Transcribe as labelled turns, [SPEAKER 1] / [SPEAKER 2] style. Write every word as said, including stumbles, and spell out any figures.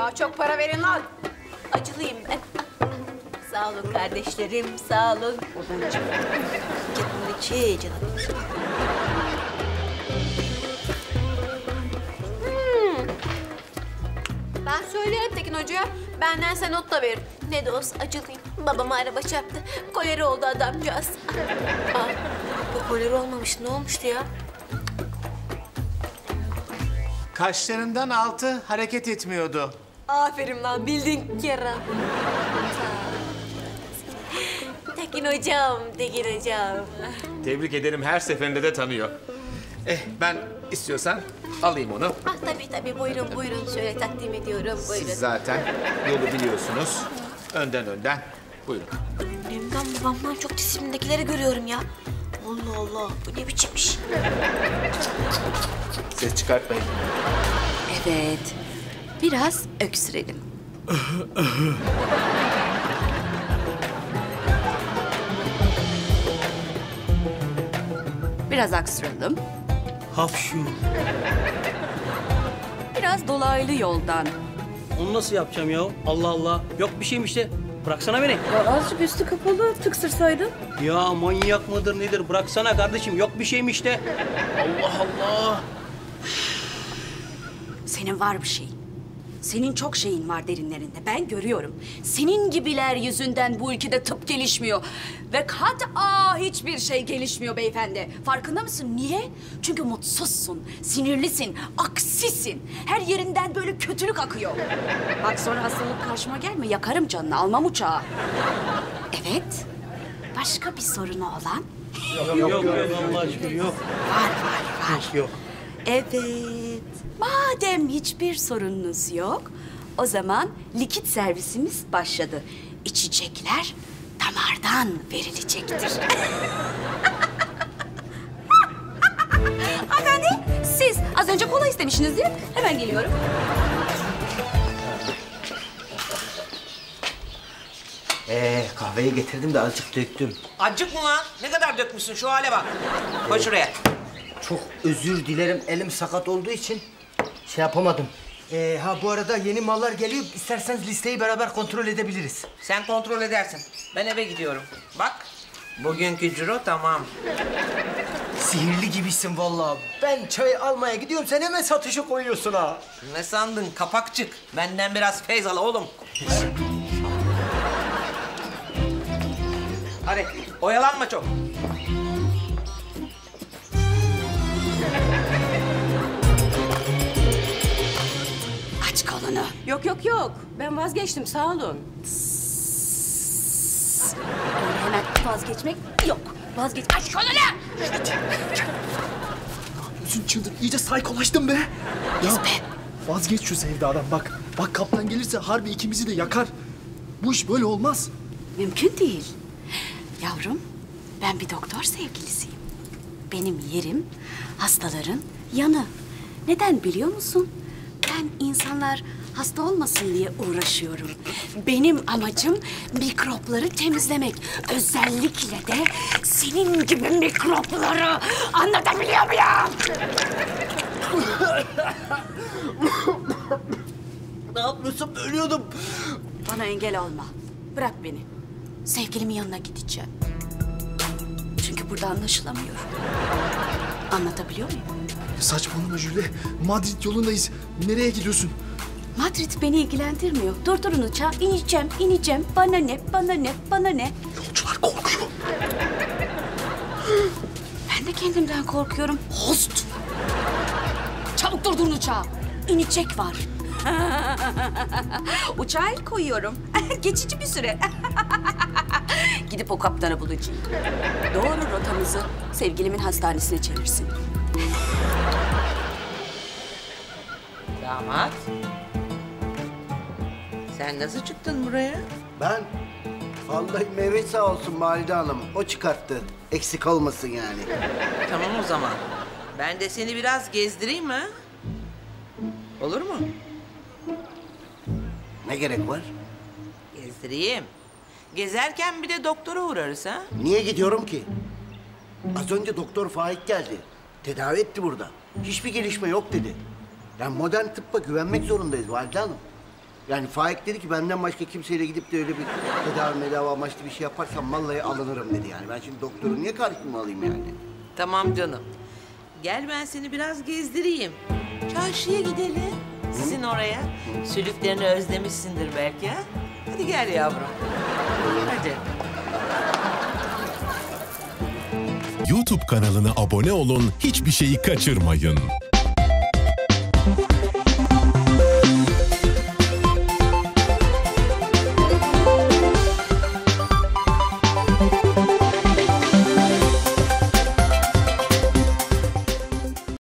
[SPEAKER 1] Daha çok para verin lan.
[SPEAKER 2] Acılıyım ben. Sağ olun kardeşlerim, sağ olun.
[SPEAKER 1] Oradan çık.
[SPEAKER 2] Canım içi, canım içi.
[SPEAKER 1] Hmm. Ben söylerim Tekin Hoca'ya. Benden sen not da verin.
[SPEAKER 2] Ne de olsa acılıyım. Babama araba çarptı. Koleri oldu adamcağız. Aa, bu koleri olmamış. Ne olmuştu ya?
[SPEAKER 3] Kaşlarından altı hareket etmiyordu.
[SPEAKER 2] Aferin lan, bildin Kerem. Tekin hocam, Tekin hocam.
[SPEAKER 3] Tebrik ederim, her seferinde de tanıyor. Eh, ben istiyorsan alayım onu.
[SPEAKER 2] Ah tabii tabii, buyurun buyurun. Şöyle takdim ediyorum, buyurun.
[SPEAKER 3] Siz zaten yolu biliyorsunuz. Önden önden. Buyurun.
[SPEAKER 2] Annemden babamdan çok disiplindekileri görüyorum ya. Allah Allah, bu ne biçim iş?
[SPEAKER 3] Ses çıkartmayın.
[SPEAKER 4] Evet. Biraz öksürelim. Biraz aksıralım.
[SPEAKER 5] Hapşu.
[SPEAKER 4] Biraz dolaylı yoldan.
[SPEAKER 5] Onu nasıl yapacağım ya? Allah Allah. Yok bir şeyim işte. Bıraksana beni.
[SPEAKER 4] Ya azıcık üstü kapalı tıksırsaydın.
[SPEAKER 5] Ya manyak mıdır nedir? Bıraksana kardeşim. Yok bir şeyim işte. Allah Allah.
[SPEAKER 4] Senin var bir şey. Senin çok şeyin var derinlerinde. Ben görüyorum. Senin gibiler yüzünden bu ülkede tıp gelişmiyor. Ve kat'a hiçbir şey gelişmiyor beyefendi. Farkında mısın? Niye? Çünkü mutsuzsun, sinirlisin, aksisin. Her yerinden böyle kötülük akıyor. Bak sonra hastalık karşıma gelme. Yakarım canını, almam uçağı. Evet. Başka bir sorunu olan?
[SPEAKER 5] Yok yok yok. yok Allah şükür yok.
[SPEAKER 4] Var var var.
[SPEAKER 5] Yok.
[SPEAKER 4] Evet. Madem hiçbir sorununuz yok, o zaman likit servisimiz başladı. İçecekler damardan verilecektir. Hanımefendi, siz az önce kola istemişsiniz değil mi? Hemen geliyorum.
[SPEAKER 6] Ee, kahveyi getirdim de azıcık döktüm.
[SPEAKER 7] Acık mı lan? Ne kadar dökmüşsün, şu hale bak. Koy şuraya.
[SPEAKER 6] Çok özür dilerim, elim sakat olduğu için şey yapamadım. Ee, ha bu arada yeni mallar geliyor. İsterseniz listeyi beraber kontrol edebiliriz.
[SPEAKER 7] Sen kontrol edersin. Ben eve gidiyorum. Bak, bugünkü ciro tamam.
[SPEAKER 6] Sihirli gibisin vallahi. Ben çay almaya gidiyorum, sen hemen satışa koyuyorsun ha.
[SPEAKER 7] Ne sandın kapakçık? Benden biraz feyz al oğlum. Hadi, oyalanma çok.
[SPEAKER 4] Aç kolunu.
[SPEAKER 1] Yok yok yok. Ben vazgeçtim, sağ olun.
[SPEAKER 4] Öyle hemen vazgeçmek yok. Vazgeç. Aç kolunu.
[SPEAKER 8] Üzün çıldır, iyice saykolaştın be. Ya vazgeç şu sevdadan bak. Bak kaptan gelirse harbi ikimizi de yakar. Bu iş böyle olmaz.
[SPEAKER 4] Mümkün değil. Yavrum, ben bir doktor sevgilisiyim. Benim yerim hastaların yanı. Neden biliyor musun? Ben insanlar hasta olmasın diye uğraşıyorum. Benim amacım mikropları temizlemek. Özellikle de senin gibi mikropları. Anlatabiliyor muyum?
[SPEAKER 8] Ne yapıyorsam ölüyordum.
[SPEAKER 4] Bana engel olma. Bırak beni. Sevgilimin yanına gideceğim. Çünkü burada anlaşılamıyorum. Anlatabiliyor muyum?
[SPEAKER 8] Saçmalama Jüle. Madrid yolundayız. Nereye gidiyorsun?
[SPEAKER 4] Madrid beni ilgilendirmiyor. Durdurun uçağı. İneceğim, ineceğim. Bana ne, bana ne, bana ne?
[SPEAKER 8] Yolcular korkuyor.
[SPEAKER 4] Ben de kendimden korkuyorum. Host! Çabuk durdurun uçağı. İnecek var. Uçağa el koyuyorum. Geçici bir süre. Gidip o kaptanı bulacağım. Doğru rotamızı sevgilimin hastanesine çevirsin.
[SPEAKER 7] Damat. Sen nasıl çıktın buraya?
[SPEAKER 6] Ben? Vallahi Mehmet sağ olsun Valide Hanım. O çıkarttı. Eksik olmasın yani.
[SPEAKER 7] Tamam o zaman. Ben de seni biraz gezdireyim ha? Olur mu?
[SPEAKER 6] Ne gerek var?
[SPEAKER 7] Gezdireyim. Gezerken bir de doktora uğrarız ha?
[SPEAKER 6] Niye gidiyorum ki? Az önce Doktor Faik geldi. Tedavi etti burada. Hiçbir gelişme yok dedi. Yani modern tıbba güvenmek zorundayız Valide Hanım.
[SPEAKER 9] Yani Faik dedi ki benden başka kimseyle gidip de öyle bir tedavi medava amaçlı bir şey yaparsam vallahi alınırım dedi yani. Ben şimdi doktoru niye karşıma alayım yani?
[SPEAKER 7] Tamam canım. Gel ben seni biraz gezdireyim. Çarşıya gidelim. Sizin oraya. Sülüklerini özlemişsindir belki ha? Hadi gel yavrum. Hadi.
[SPEAKER 10] YouTube kanalına abone olun, hiçbir şeyi kaçırmayın.